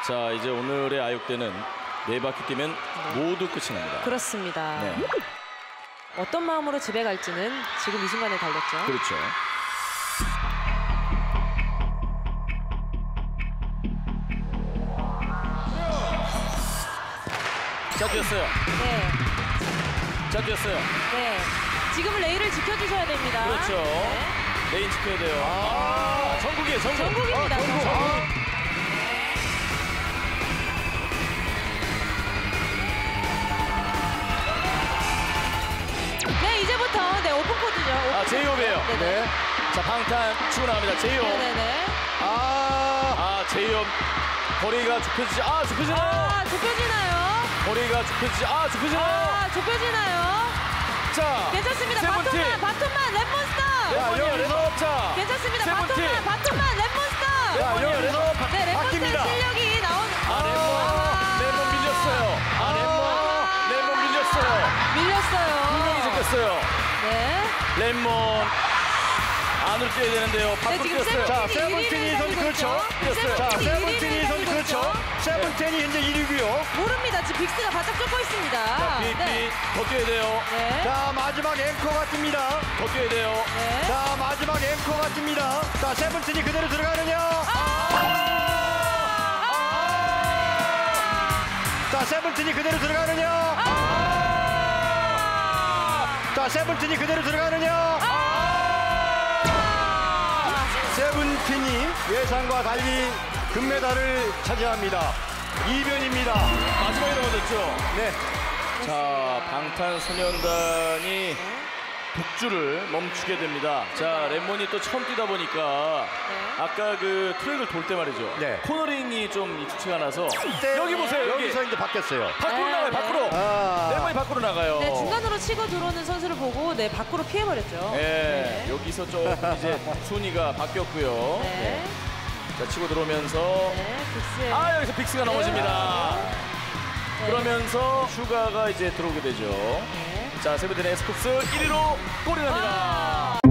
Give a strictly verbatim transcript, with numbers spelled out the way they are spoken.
자, 이제 오늘의 아육대는 네 바퀴 뛰면 네. 모두 끝이 납니다. 그렇습니다. 네. 어떤 마음으로 집에 갈지는 지금 이 순간에 달렸죠. 그렇죠. 자, 뛰었어요. 네. 자, 뛰었어요. 네. 지금은 레일을 지켜주셔야 됩니다. 그렇죠. 네. 레인 지켜야 돼요. 아, 전국이에요, 전국. 전국입니다. 아, 전국. 전국. 아. 네, 이제부터 네 오픈 코드죠. 오픈 아, 제이홉이에요. 네네. 네. 자, 방탄 치고 나갑니다. 제이홉. 네네네. 아, 아, 제이홉. 거리가 좁혀지지. 아, 좁혀지나요? 아, 좁혀지나요? 거리가 좁혀지지. 아, 좁혀지나요? 아, 좁혀지나요? 자, 괜찮습니다. 세븐틴. 바톤만, 바톤만, 랩몬스터. 야, 여기서 자, 괜찮습니다. 세븐틴. 바톤만, 바톤만, 랩몬스터. 야, 여기서 바, 네, 랩몬스터 바뀝니다. 실력이 나온. 아, 랩몬, 랩몬 밀렸어요. 아, 랩몬, 랩몬 밀렸어요. 밀렸어요. 두 명이 잡혔어요. 네. 랩몬 안으로 뛰어야 되는데요. 밖으로 지금 뛰었어요. 자, 세븐틴이 세븐틴이 일 위를 선수 그렇죠. 뛰었어요. 자, 세븐틴이 세븐틴이 일 위를 선수 그렇죠. 달리고 세븐틴이 현재 일 위고요. 모릅니다. 지금 빅스가 바짝 쫓고 있습니다. 자, 비비 네. 더 뛰어야 돼요. 네. 자, 마지막 앵커가 뜹니다. 더 뛰어야 돼요. 네. 자, 마지막 앵커가 뜹니다. 자, 세븐틴이 그대로 들어가느냐? 자, 세븐틴이 그대로 들어가느냐? 자, 세븐틴이 그대로 들어가느냐? 세븐틴이 예상과 달리 금메달을 차지합니다. 이변입니다. 마지막에 넘어졌죠. 네. 자, 방탄소년단이 독주를 멈추게 됩니다. 자, 랩몬이 또 처음 뛰다 보니까 네. 아까 그 트랙을 돌 때 말이죠. 네. 코너링이 좀 익숙치가 않아서 이때 여기 보세요. 여기 여기서 이제 바뀌었어요. 밖으로 네, 나가요. 네. 밖으로. 아. 랩몬이 밖으로 나가요. 네, 중간으로 치고 들어오는 선수를 보고 네 밖으로 피해버렸죠. 네, 네. 여기서 조금 이제 순위가 바뀌었고요. 네. 자, 치고 들어오면서 네, 빅스. 아, 여기서 빅스가 넘어집니다. 네. 그러면서 슈가가 이제 들어오게 되죠. 네. 자, 세븐틴의 에스쿱스 일 위로 골이 납니다. 아.